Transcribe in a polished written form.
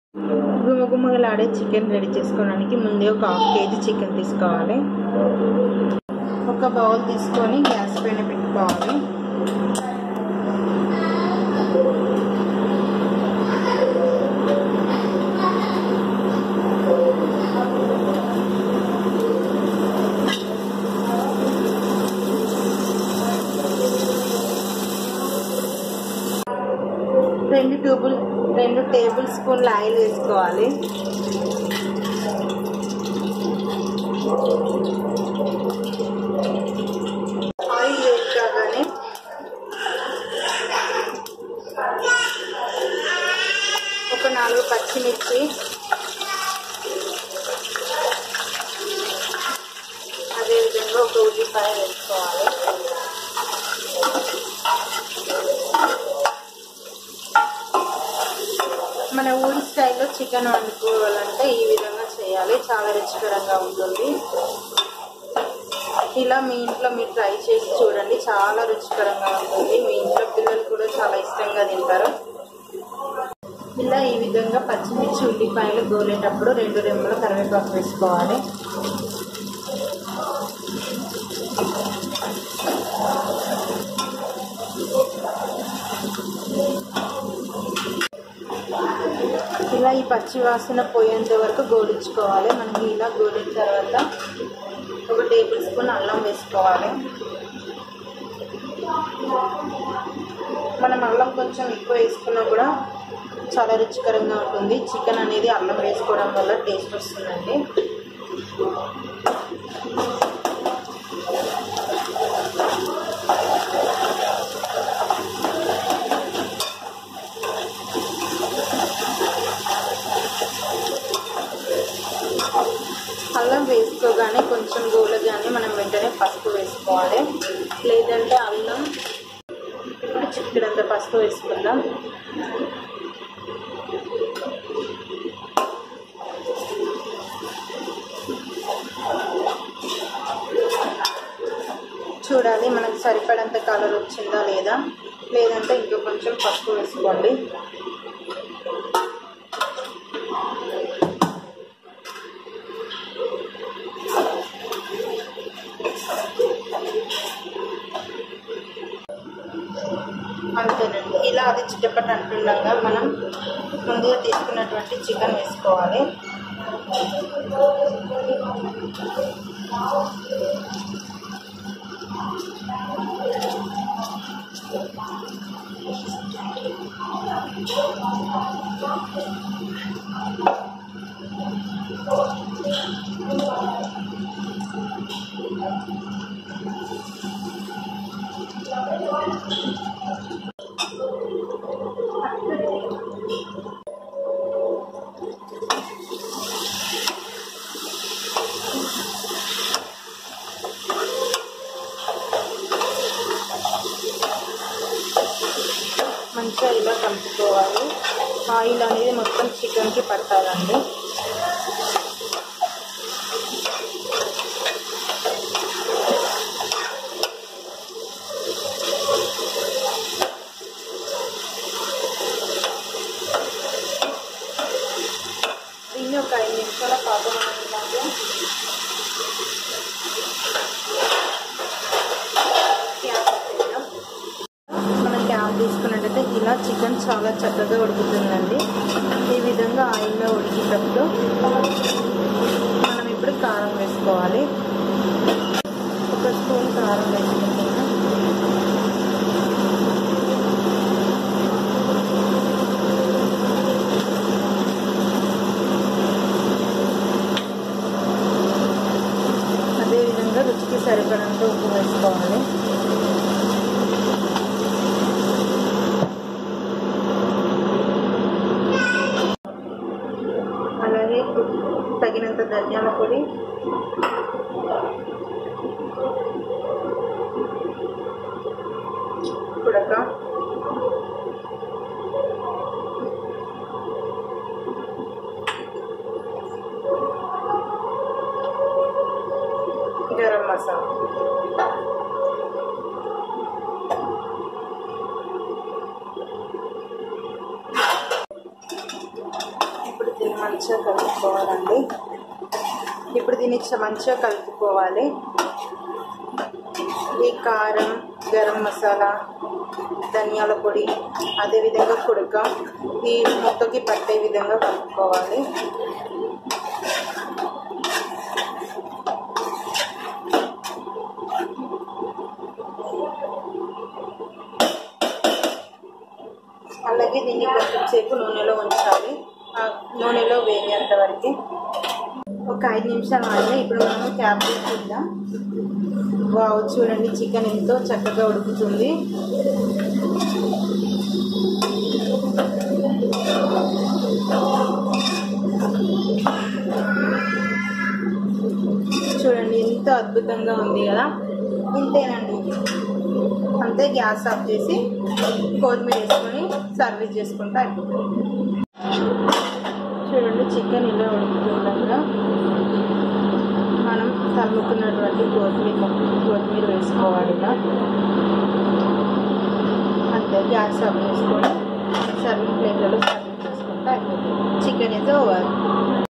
గుమగుమలాడే chicken ready చేసుకోవడానికి ముందే ఒక 1/2 kg చికెన్ తీసుకోవాలి. ఒక బౌల్ తీసుకొని గ్యాస్ పైన పెట్టుకోవాలి. రెండు టేబుల్ స్పూన్ల ఆయిల్ వేసుకోవాలి. ఆయిల్ వేసుకోగానే ఒక 4 పచ్చిమిర్చి, అదేవిధంగా ఒక ఉల్లిపాయ వేసుకోవాలి. మన ఊరి స్టైల్లో చికెన్ వండుకోవాలంటే ఈ విధంగా చేయాలి, చాలా రుచికరంగా ఉంటుంది. ఇలా మీ ఇంట్లో మీరు ట్రై చేసి చూడండి, చాలా రుచికరంగా ఉంటుంది. మీ ఇంట్లో పిల్లలు కూడా చాలా ఇష్టంగా తింటారు. ఇలా ఈ విధంగా పచ్చిమిర్చి ఉల్లిపాయలు గోలేటప్పుడు 2 రెమ్మల కరివేపాకు వేసుకోవాలి. ఇలా ఈ పచ్చి వాసన పోయేంత వరకు గోలించుకోవాలి. మనకి ఇలా గోలిన తర్వాత ఒక టేబుల్ స్పూన్ అల్లం వేసుకోవాలి. మనం అల్లం కొంచెం ఎక్కువ వేసుకున్నా కూడా చాలా రుచికరంగా ఉంటుంది. చికెన్ అనేది అల్లం వేసుకోవడం వల్ల టేస్ట్ వస్తుందండి. అల్లం వేసుకోగానే కొంచెం గోలగానే మనం వెంటనే పసుపు వేసుకోవాలి, లేదంటే అల్లం. ఇప్పుడు చిటికెడంత పసుపు వేసుకుందాం. చూడాలి మనకు సరిపడంత కలర్ వచ్చిందా లేదా, లేదంటే ఇంకా కొంచెం పసుపు వేసుకోండి. అంతేనండి. ఇలా అది చిట్టపట్టు అంటుండగా మనం ముందుగా తీసుకున్నటువంటి చికెన్ వేసుకోవాలి. మంచిగా ఇలా కలుపుకోవాలి. ఆయిల్ అనేది మొత్తం చికెన్కి పట్టాలండి. దీన్ని ఒక 5 నిమిషాల పాటు మనం ఇలాగే తీసుకున్నట్టయితే ఇలా చికెన్ చాలా చక్కగా ఉడుకుతుందండి. ఈ విధంగా ఆయిల్లో ఉడికేటప్పుడు మనం ఇప్పుడు కారం వేసుకోవాలి. 1 స్పూన్ కారం వేసుకుంటున్నాం. అదేవిధంగా రుచికి సరిపడంత ఉప్పు వేసుకోవాలి. అలాగే తగినంత ధనియాల పొడి, కుడక, గరం మసాలా, ఇప్పుడు మంచిగా కలుపుకోవాలండి. ఇప్పుడు దీన్ని మంచిగా కలుపుకోవాలి. ఈ కారం, గరం మసాలా, ధనియాల పొడి, అదేవిధంగా కుడక ఈ ముక్కకి పట్టే విధంగా కలుపుకోవాలి. అలాగే దీన్ని కొంచెం సేపు నూనెలో ఉంచాలి. నూనెలో వేగేంత వరకు ఒక 5 నిమిషాలు ఆగి ఇప్పుడు మనము క్యాప్ చూద్దాం. వావ్, చూడండి చికెన్ ఎంతో చక్కగా ఉడుకుతుంది. చూడండి ఎంతో అద్భుతంగా ఉంది కదా. ఇంతేనండి, అంతే. గ్యాస్ ఆఫ్ చేసి కొత్తిమీర వేసుకొని సర్వీస్ చేసుకుంటే అయిపోతుంది. చూడండి చికెన్ ఇలా ఉడుకుతుండగా మనం తరుముకున్నటువంటి కొత్తిమీర వేసుకోవాలి. ఇలా అంతే. గ్యాస్ ఆఫ్ చేసుకొని సర్వింగ్ ప్లేట్లలో సర్వీస్ చేసుకుంటే అయిపోతుంది. చికెన్ అయితే ఓవర్.